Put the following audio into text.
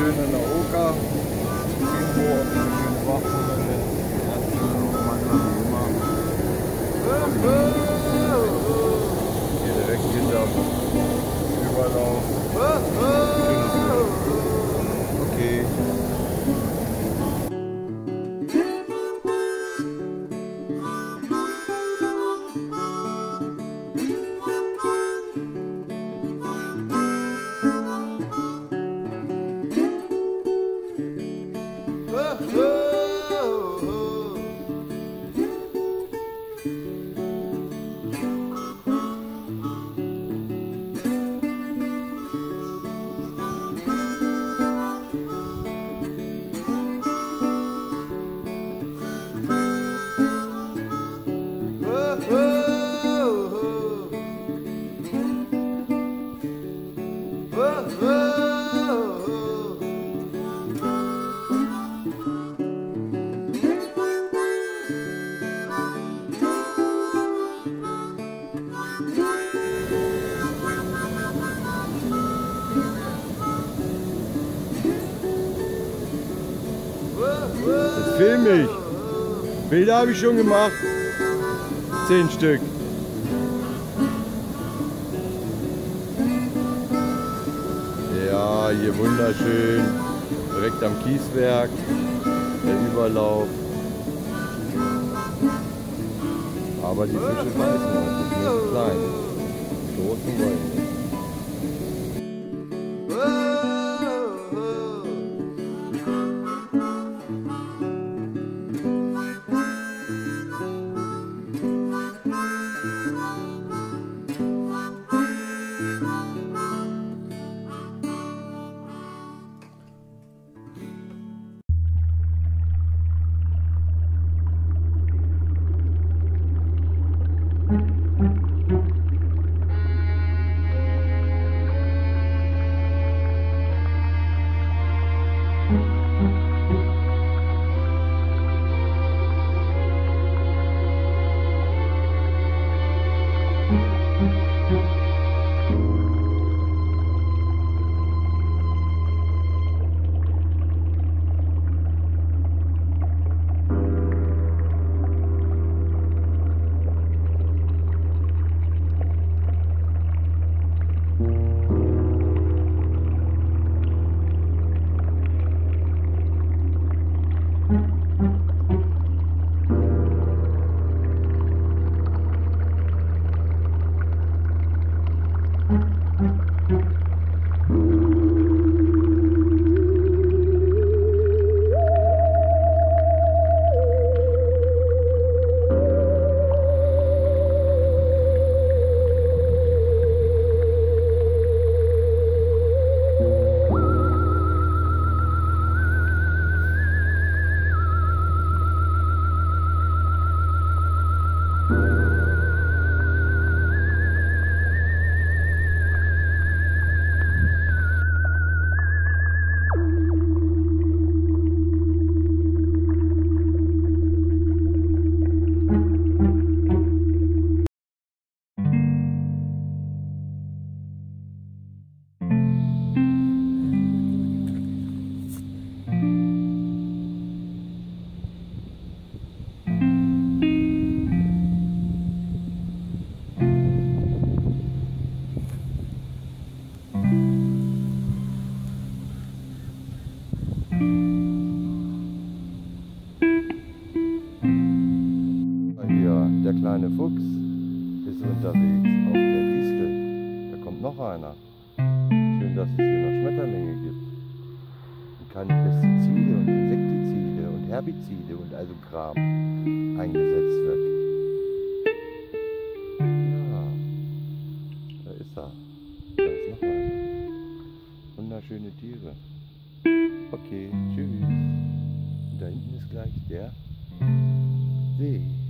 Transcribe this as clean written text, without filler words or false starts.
schön an der Oker. Irgendwo auf dem schönen Bach oder hier direkt hinterm Überlauf. Okay. Jetzt film mich. Bilder habe ich schon gemacht. 10 Stück. Ja, hier wunderschön. Direkt am Kieswerk. Der Überlauf. Aber die Fische beißen noch. Die sind nur klein. Die großen wollen nicht. Der kleine Fuchs ist unterwegs auf der Distel. Da kommt noch einer. Schön, dass es hier noch Schmetterlinge gibt. Und keine Pestizide und Insektizide und Herbizide und also Kram eingesetzt wird. Ja, da ist er. Da ist noch einer. Wunderschöne Tiere. Okay, tschüss. Und da hinten ist gleich der See.